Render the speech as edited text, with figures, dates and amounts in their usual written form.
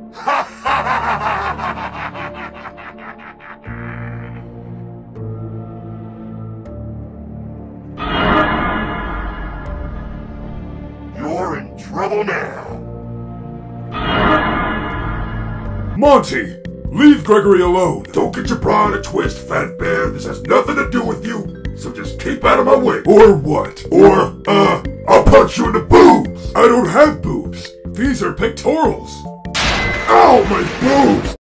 You're in trouble now. Monty, leave Gregory alone. Don't get your bra in a twist, fat bear. This has nothing to do with you. So just keep out of my way. Or what? Or, I'll punch you in the boobs. I don't have boobs. These are pectorals. Ow, my boobs!